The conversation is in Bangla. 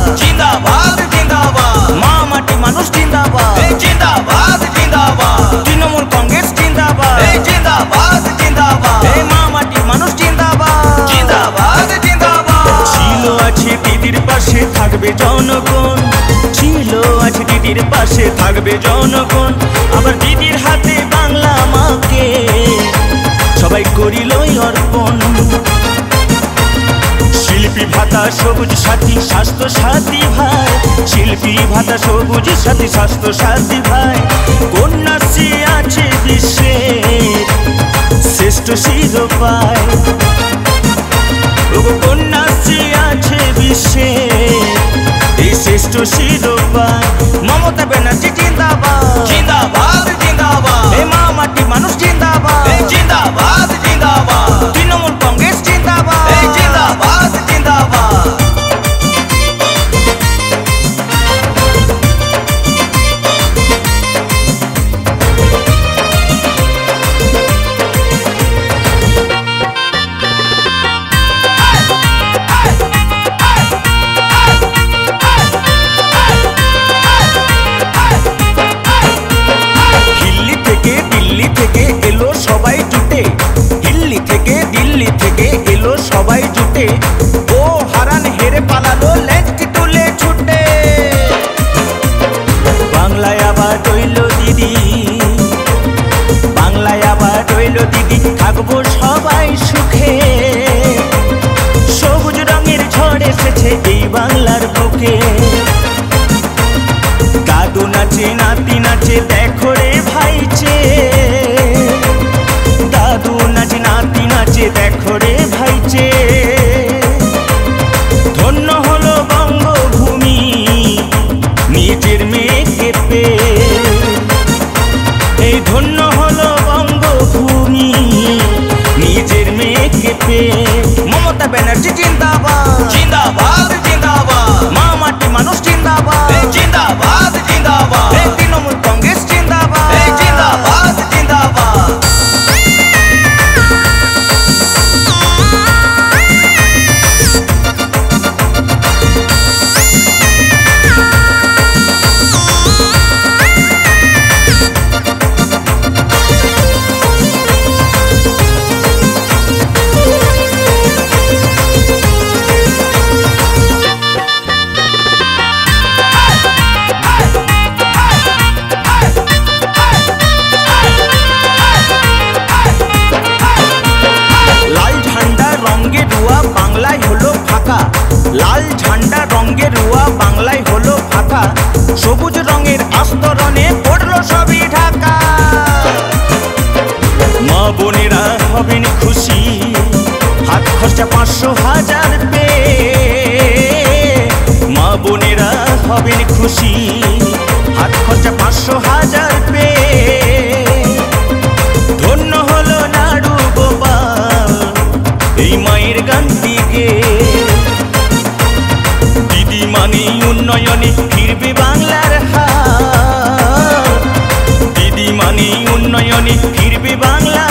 জিন্দাবাদ জিন্দাবাদ, মা মাটি মানুষ জিন্দাবাদ, জিন্দাবাদ জিন্দাবাদ, তৃণমূল কংগ্রেস জিন্দাবাদ, জিন্দাবাদ জিন্দাবাদ, মা মাটি মানুষ জিন্দাবাদ, জিন্দাবাদ জিন্দাবাদ। ছিল আছে দিদির পাশে থাকবে জনগণ, ছিল আছে দিদির পাশে থাকবে জনগণ, আবার দিদির হাতে বাংলা মাকে সবাই করিল অর্পণ। শিল্পী ভাতা সবুজ সাথী স্বাস্থ্য সাথী ভাই, শিল্পী ভাতা সবুজ সাথী স্বাস্থ্য সাথী ভাই, কন্যাশ্রী আছে বিশ্বের শ্রেষ্ঠ শিরোপায়, কন্যাশ্রী আছে বিশ্বের এই শ্রেষ্ঠ শিরোপায়। মমতা ব্যানার্জি জিন্দাবাদ, জিন্দাবাদ জিন্দাবাদ, মা মাটি মানুষ জিন্দাবাদ, জিন্দাবাদ জিন্দাবাদ, তৃণমূল কংগ্রেস জিন্দাবাদ, জিন্দাবাদ জিন্দাবাদ। সবাই জুটে ও হারান হেরে পালালো লেজটি তুলে ছুটে। বাংলায় আবার রইল দিদি, বাংলায় আবার রইল দিদি, থাকবো সবাই সুখে। সবুজ রঙের ঝড় এসেছে এই বাংলার বুকে, দাদু নাচে নাতি নাচে দেখো রে ভাইচে, দাদু নাচে নাতি নাচে দেখো রে ভাইচে। ধন্য হলো বঙ্গভূমি নিজের মেয়েকে পেয়ে, এই ধন্য হলো বঙ্গভূমি নিজের মেয়েকে পেয়ে। মমতা ব্যানার্জি জিন্দাবাদ, জিন্দাবাদ জিন্দাবাদ, মা মাটি মানুষ জিন্দাবাদ, জিন্দাবাদ জিন্দাবাদ, তৃণমূল কংগ্রেস জিন্দাবাদ, জিন্দাবাদ জিন্দাবাদ। লাল ঝান্ডা রঙের রুয়া বাংলায় হলো ফাঁকা, সবুজ রঙের আস্তরণে পড়লো সবই ঢাকা। মা বোনেরা হবেন খুশি, হাত খরচা 500,000 পেয়ে, মা বোনেরা হবেন খুশি, হাত খরচা 500,000 পেয়ে। ধন্য হলো নাড়ু গোপাল এই মায়ের গানটি গে, দিদি মানে উন্নয়নে ফিরবে বাংলার হাল, দিদি মানে উন্নয়নে ফিরবে বাংলা